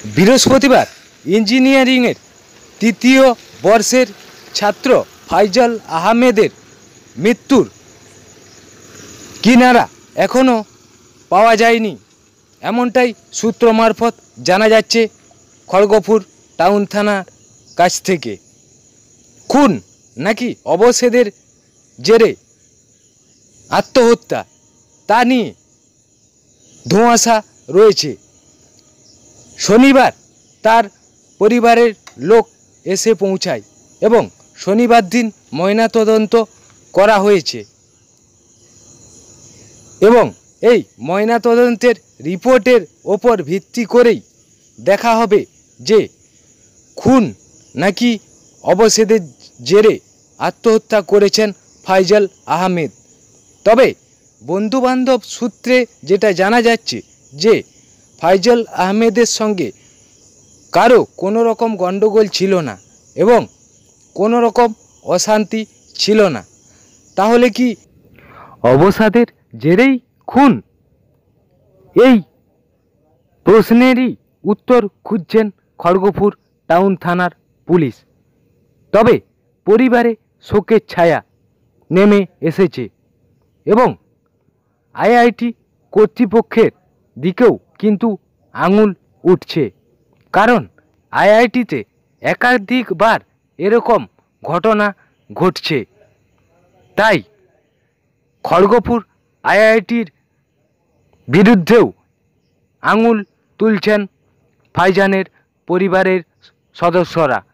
বৃহস্পতিবার ইঞ্জিনিয়ারিংয়ের তৃতীয় বর্ষের ছাত্র ফাইজাল আহমেদের মৃত্যুর কিনারা এখনও পাওয়া যায়নি, এমনটাই সূত্র মারফত জানা যাচ্ছে খড়গপুর টাউন থানার কাছ থেকে। খুন নাকি অবসাদের জেরে আত্মহত্যা তা নিয়ে ধোঁয়াশা রয়েছে। শনিবার তার পরিবারের লোক এসে পৌঁছায় এবং শনিবার দিন ময়নাতদন্ত করা হয়েছে এবং এই ময়নাতদন্তের রিপোর্টের ওপর ভিত্তি করেই দেখা হবে যে খুন নাকি অবসাদের জেরে আত্মহত্যা করেছেন ফাইজাল আহমেদ। তবে বন্ধুবান্ধব সূত্রে যেটা জানা যাচ্ছে যে ফাইজাল আহমেদের সঙ্গে কারো কোনো রকম গণ্ডগোল ছিল না এবং কোনো রকম অশান্তি ছিল না। তাহলে কি অবসাদের জেরেই খুন? এই প্রশ্নেরই উত্তর খুঁজছেন খড়গপুর টাউন থানার পুলিশ। তবে পরিবারে শোকের ছায়া নেমে এসেছে এবং আইআইটি কর্তৃপক্ষের দিকেও কিন্তু আঙুল উঠছে, কারণ আইআইটিতে একাধিকবার এরকম ঘটনা ঘটছে। তাই খড়গপুর আইআইটির বিরুদ্ধেও আঙুল তুলছেন ফাইজানের পরিবারের সদস্যরা।